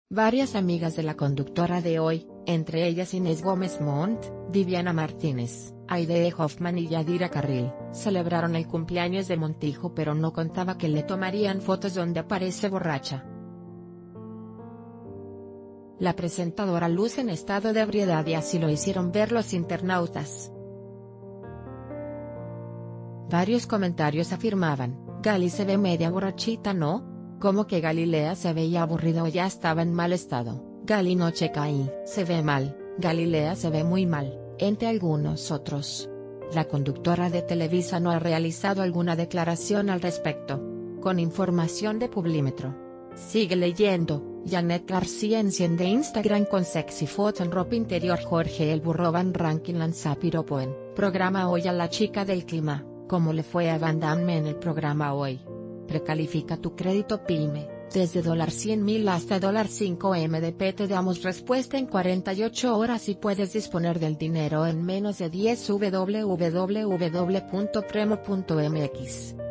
Varias amigas de la conductora de hoy, entre ellas Inés Gómez Montt, Viviana Martínez, Aide Hoffman y Yadira Carril, celebraron el cumpleaños de Montijo, pero no contaba que le tomarían fotos donde aparece borracha. La presentadora luce en estado de ebriedad y así lo hicieron ver los internautas. Varios comentarios afirmaban: Gali se ve media borrachita, ¿no? ¿Cómo que Galilea se veía aburrida o ya estaba en mal estado? Gali no checa ahí. Se ve mal, Galilea se ve muy mal, entre algunos otros. La conductora de Televisa no ha realizado alguna declaración al respecto. Con información de Publímetro. Sigue leyendo. Janet García enciende Instagram con sexy foto en ropa interior. Jorge El Burro Van Ranking lanza piropo en programa Hoy a la chica del clima. ¿Cómo le fue a Van Damme en el programa Hoy? Precalifica tu crédito PYME, desde $100,000 hasta $5M. Te damos respuesta en 48 horas y puedes disponer del dinero en menos de 10. www.premo.mx